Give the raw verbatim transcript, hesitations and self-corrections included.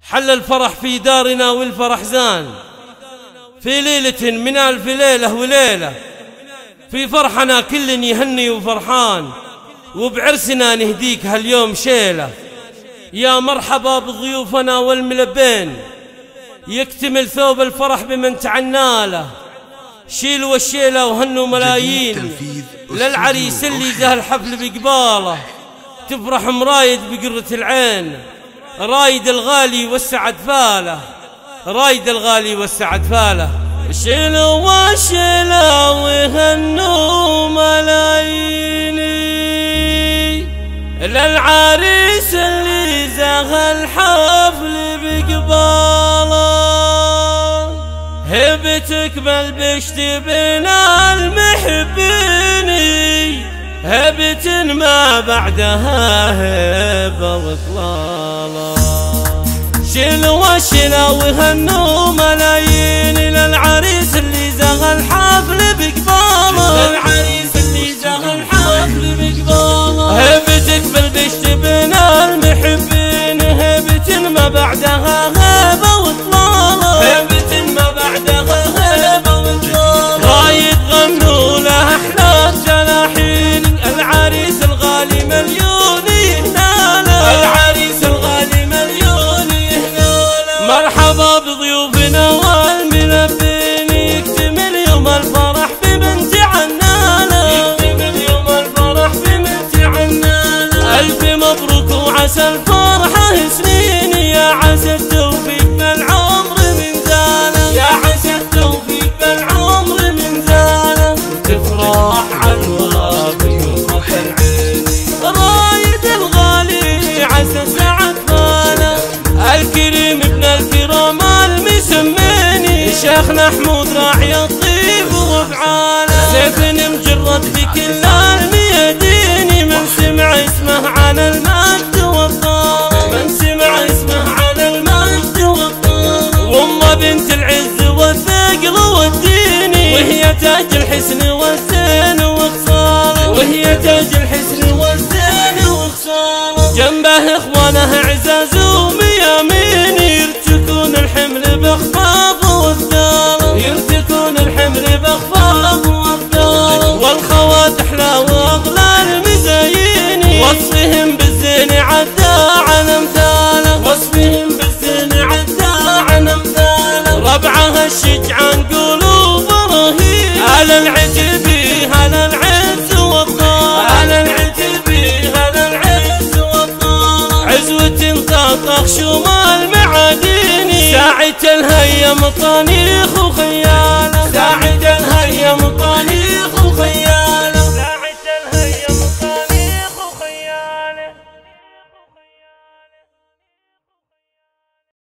حل الفرح في دارنا والفرح زان في ليلة من ألف ليلة وليلة، في فرحنا كل يهني وفرحان، وبعرسنا نهديك هاليوم شيلة. يا مرحبا بضيوفنا والملبين، يكتمل ثوب الفرح بمن تعناله. شيلوا الشيلة وهنوا ملايين للعريس اللي زه الحفل بقباله. تفرح مرايد بقرة العين، رايد الغالي والسعد فاله، رايد الغالي والسعد فاله. شيلوا والشيلة وهنوا ملاييني للعريس اللي زه الحفل بقباله. هبتك بالبشت بين المحبيني، هبة ما بعدها هبة وطلالة. شيلوا الشيلة وهنوا ملايين للعريس اللي زغ الحفل بقباله، للعريس اللي زغ الحفل بقباله. هبتك بالبشت بين المحبين، هبة ما بعدها هبة وطلالة، هبة ما بعدها هبة وطلالة. رايد غنوا له احلى الجلاحين، العريس الغالي مليون يهناله، العريس الغالي مليون يهناله. مرحبا بضيوفنا والملبين، يكتمل يوم الفرح ببنت عناله، يكتمل يوم الفرح ببنت عناله. ألف مبروك وعسى الفرحة سنين، يا عسى التوفيق بالعمر من زانه، يا عسى التوفيق بالعمر من زانه. وتفرح عنوها بيوم العين، رايد الغالي عسى سعد فاله. الكريم ابن الكرام المسميني، شيخنا حمود راعي الطيب وافعاله. سيف مجرد بكل الميادين، من سمع اسمه على المجد والطاره، من سمع اسمه على المجد والطاره. وامه بنت العز والثقل والدين، وهي تاج الحسن والزين وخصاله، وهي تاج الحسن والزين وخصاله. جنبه اخوانه عزاز وميامين، يرتكون الحمل بخفاف وثقاله، يرتكون الحمل بخفاف وثقاله. والخوات احلى واغلى المزايين، وصفهم بالزين عدى عن امثاله، وصفهم بالزين عدى عن امثاله. ربعها الشجعان قلوب رهيب، على العتبي على العز والطار، على العتبي على العز والطار. عزوة طاطخ شمال معاديني، ساعة الهيم طنيخ وخيال،